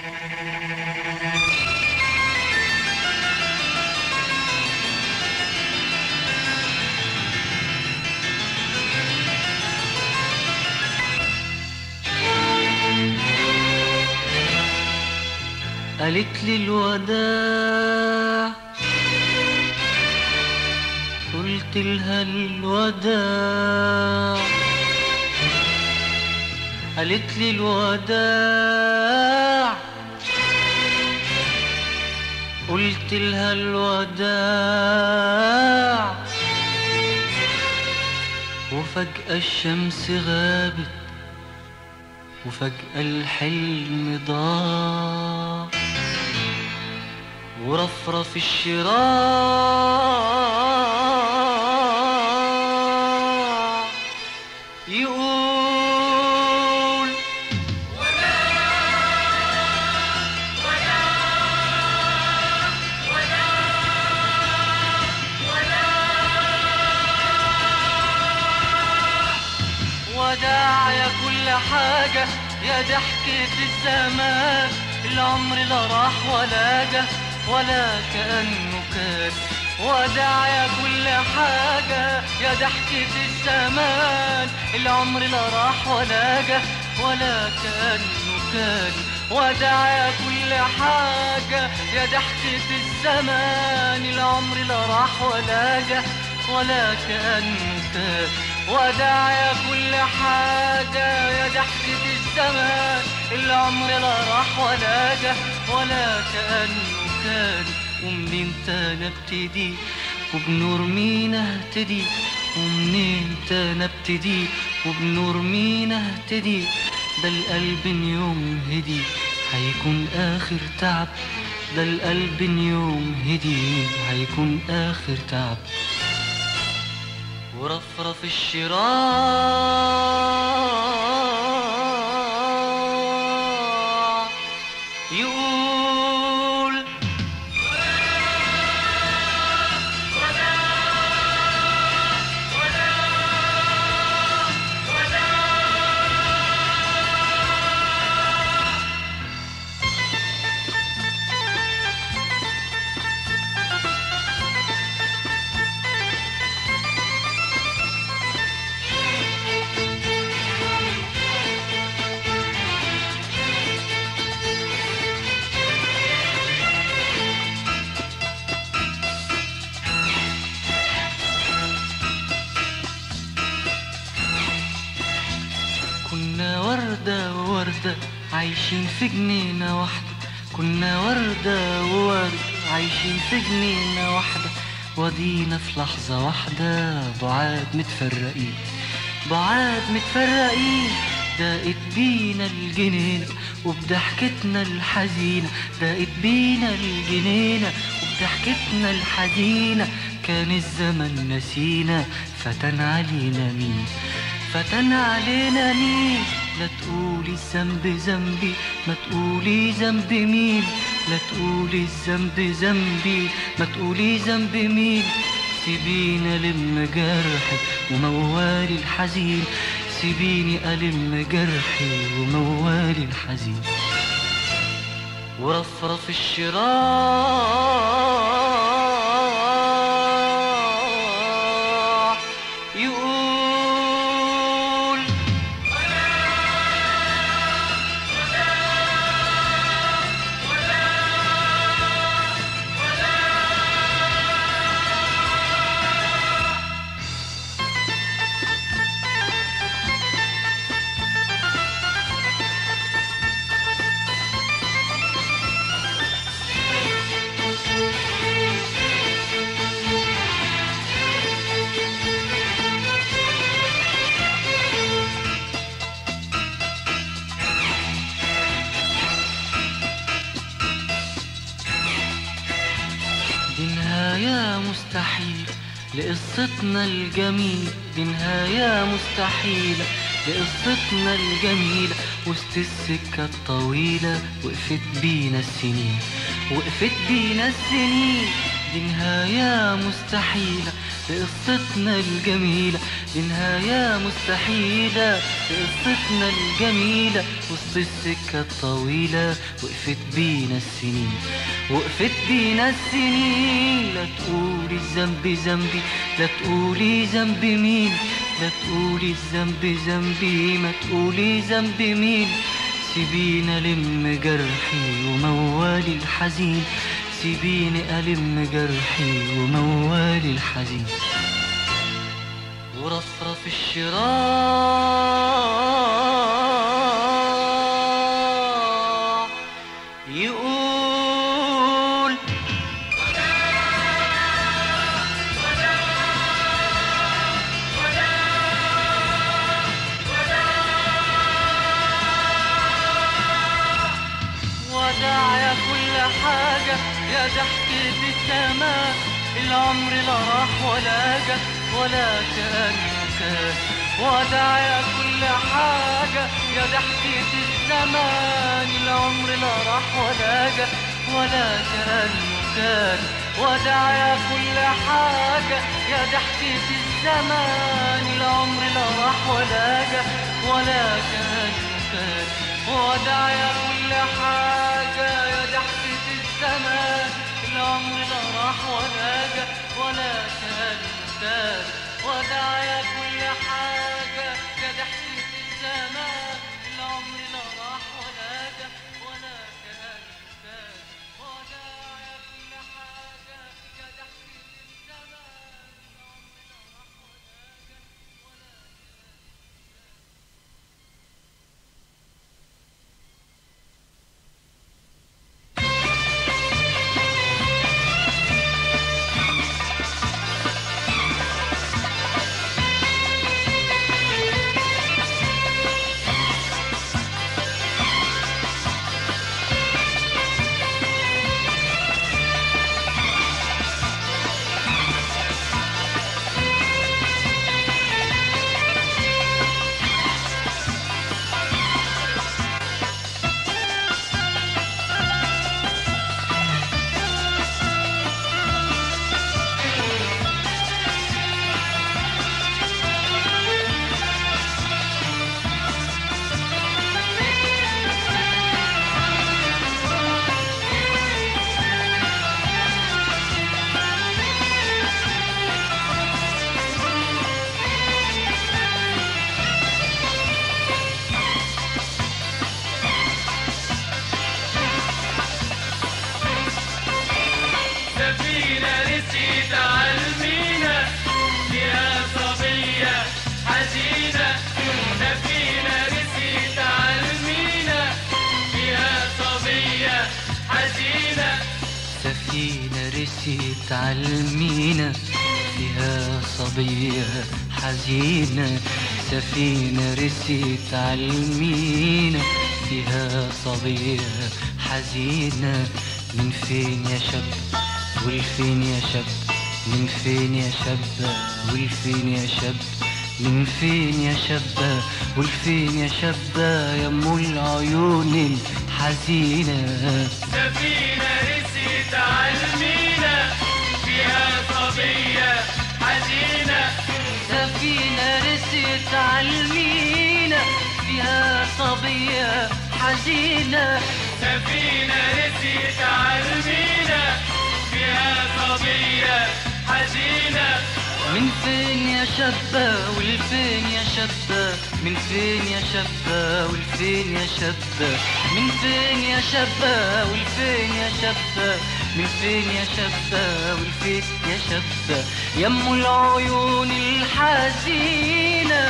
قالت لي الوداع، قلت لها الوداع. قالت لي الوداع، قلت لها الوداع. وفجأة الشمس غابت، وفجأة الحلم ضاع، ورفرف الشراع يقول وداع يا كل حاجة، يا ضحكة الزمان. العمر لا راح ولا جه ولا كأنه كان. وداع يا كل حاجة، يا ضحكة الزمان. العمر لا راح ولا جه ولا كأنه كان. وداع يا كل حاجة، يا ضحكة الزمان. العمر لا راح ولا جه ولا كأنه كان. وداع يا كل حاجة، يا ضحكة الزمان. العمر لا راح ولا جه ولا كأنه كان. ومنين تاني ابتدي وبنور مين اهتدي؟ ومنين تاني ابتدي وبنور مين اهتدي؟ ده القلب يوم هدي هيكون آخر تعب. ده القلب يوم هدي هيكون آخر تعب. ورفرف الشراع يقول كنا وردة ووردة عايشين في جنينة واحدة. كنا وردة ووردة عايشين في جنينة واحدة. ودينا في لحظة واحدة بعاد متفرقين، بعاد متفرقين. دقت بينا الجنينة وبضحكتنا الحزينة. دقت بينا الجنينة وبضحكتنا الحزينة. كان الزمن نسينا، فتن علينا مين؟ فتن علينا مين؟ لا تقولي الذنب ذنبي، ما تقولي ذنب مين؟ لا تقولي الذنب ذنبي، ما تقولي ذنب مين؟ سيبيني ألم جرحي وموالي الحزين. سيبيني ألم جرحي وموالي الحزين. ورفرف الشراع يقول دي نهاية مستحيل لقصتنا الجميل. دي نهاية مستحيلة لقصتنا الجميلة. وسط السكة الطويلة وقفت بينا السنين، وقفت بينا السنين. دي نهاية مستحيلة لقصتنا الجميلة، دي نهاية مستحيلة لقصتنا الجميلة. وسط السكة الطويلة وقفت بينا السنين، وقفت بينا السنين. لا تقولي الذنب ذنبي، لا تقولي ذنب مين، لا تقولي الذنب ذنبي، ما تقولي ذنب مين. سيبيني ألم جرحي وموالي الحزين، سيبيني ألم جرحي وموالي الحزين. ورفرف الشراع يقول وداع يا كل حاجة يا ضحكة السماء. العمر لا راح ولا جه ولا كأنه كان. وداع يا كل حاجة يا ضحكة الزمان. العمر لا راح ولا جه ولا كأنه كان. وداع يا كل حاجة يا ضحكة الزمان. العمر لا راح ولا جه ولا كأنه كان. وداع يا كل حاجة يا ضحكة الزمان. العمر لا راح ولا جه ولا كأنه كان. وداع يا كل حاجة يا ضحكة الزمان. العمر لا راح ولا جه ولا كأنه كان. وداع يا كل حاجة يا ضحكة الزمان. العمر لا راح ولا جه ولا سفينة رست عالمينا فيها صبية حزينة. سفينة رست عالمينا فيها صبية حزينة. من فين يا شاب والفين يا شاب، من فين يا شاب والفين يا شاب، من فين يا شاب والفين يا شاب يا ام العيون الحزينة. سفينة رست عالمينا فيها صبية حزينة. سفينة رست عالمينا فيها صبية حزينة. سفينة رست عالمينا فيها صبية حزينة. من فين يا شابة والفين يا شابة، من فين يا شابة والفين يا شابة، من فين يا شابة والفين يا شابة، من فين يا شابة والفين يا شابة يا ام العيون الحزينة.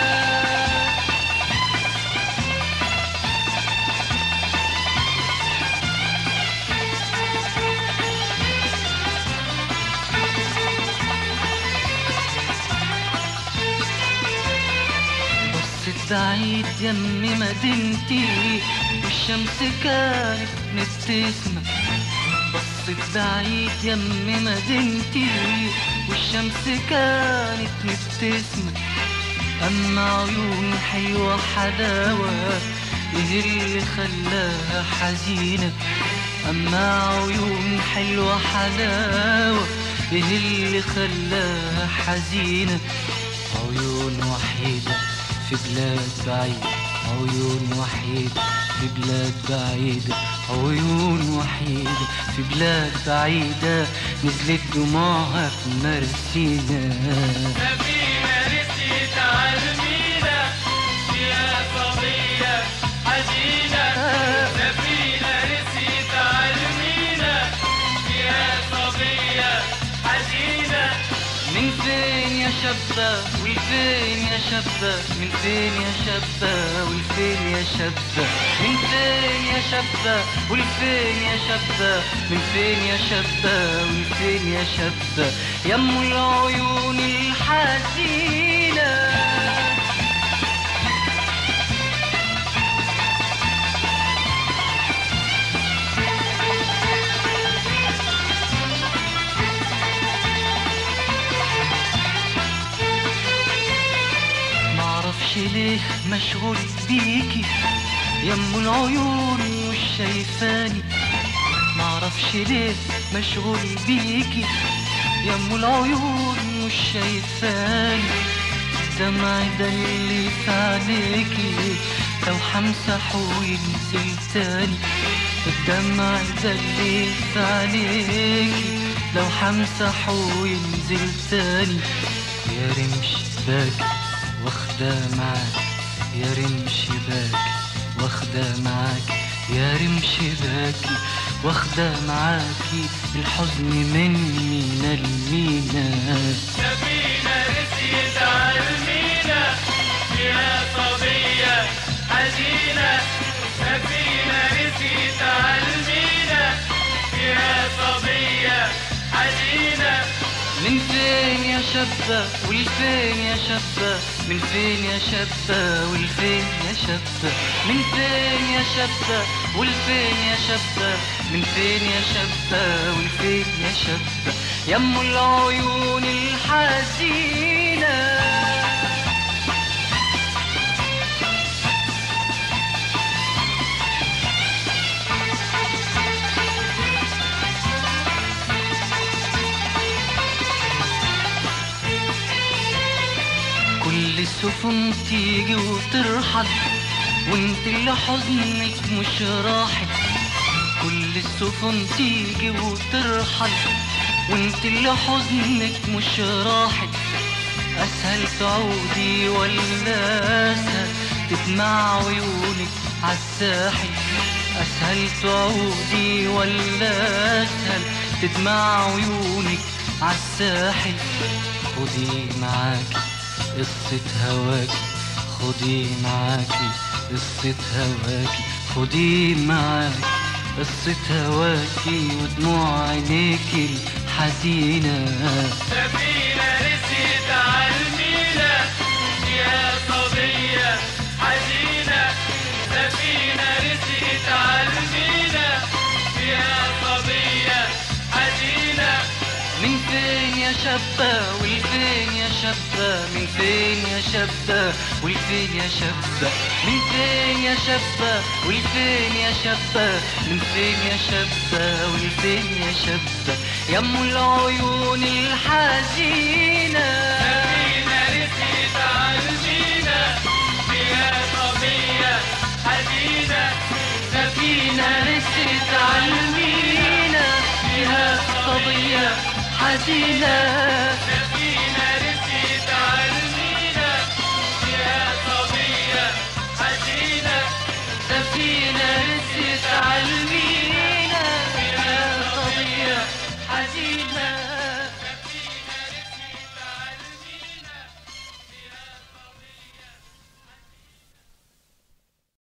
بعيد يم مدينتي والشمس كانت مبتسمة. بصت بعيد يم مدينتي والشمس كانت مبتسمة. أما عيون حلوة حلاوة إيه اللي خلاها حزينة؟ أما عيون حلوة حلاوة إيه اللي خلاها حزينة؟ عيون وحيدة في بلاد بعيدة، عيون وحيدة في بلاد بعيدة، عيون وحيدة في بلاد بعيدة، نزلت دموعها في مرسينا. سفينة رسيت عالمينا فيها صبية حزينة، سفينة رسيت عالمينا فيها صبية حزينة. من فين يا شابة والفين يا شابة، من فين يا شابة والفين يا شابة، من فين يا شابة والفين يا شابة، من فين يا شابة والفين يا شابة، يم العيون الحزينة. معرفش ليه مشغول بيكي يم العيون مش شايفاني، معرفش ليه مشغول بيكي يم العيون مش شايفاني، الدمع ده اللي في عينيكي لو همسحه وينزل تاني، الدمع ده اللي في عينيكي لو همسحه وينزل تاني، يا رمش باكي واخدة معاك، يا رمش باكي واخدة معاك، يا رمش باكي واخدة معاكي الحزن من مينا لمينا. سفينة رسيت عالمينا فيها صبية حزينة، سفينة رسيت عالمينا فيها صبية حزينة. من فين يا شابة والفين يا شابة، من فين يا شابة والفين يا شابة، من فين يا شابة والفين يا شابة، من فين يا شابة والفين يا شابة، يم العيون الحزينة. كل السفن تيجي وترحل وانت اللي حزنك مش راحل، كل السفن تيجي وترحل وانت اللي حزنك مش راحل، اسهل تعودي ولا اسهل تدمع عيونك عالساحل، اسهل تعودي ولا اسهل تدمع عيونك عالساحل، خدي معاكي قصة هواكي، خدي معاكي قصة هواكي، خدي معاكي قصة هواكي ودموع عينيكي الحزينة. سفينة رسيت عالمينا فيها صبية حزينة، سفينة رسيت عالمينا فيها صبية حزينة. من فين يا شابة والفين يا شابة، من فين يا شابة والفين يا شابة، من فين يا شابة والفين يا شابة، من فين يا شابة والفين يا شابة، يم العيون الحزينة. سفينة رسيت عالمينا فيها صبية حزينة، سفينة رست عالمينا فيها صبية حزينة.